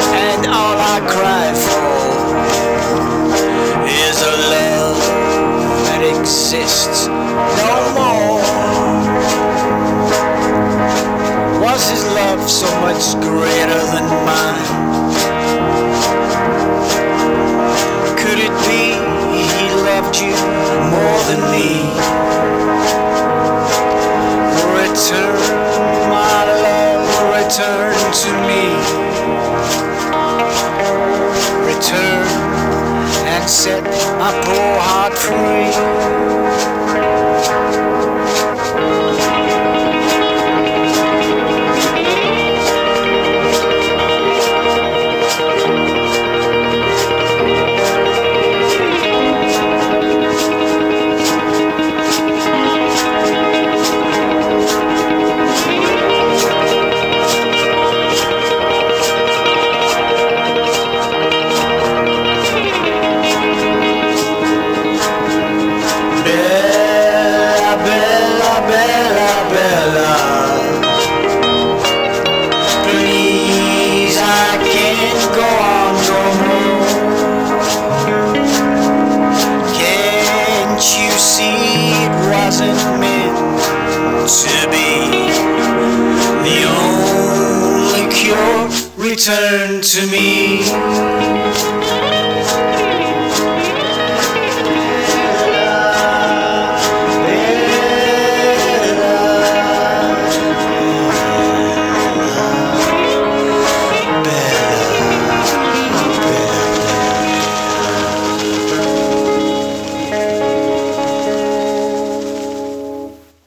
and all I cry for is a love that exists no more. Was his love so much greater than mine? Could it be he loved you more than me? Return, my love, return to me. Return and set my poor heart free. To be the only cure, return to me.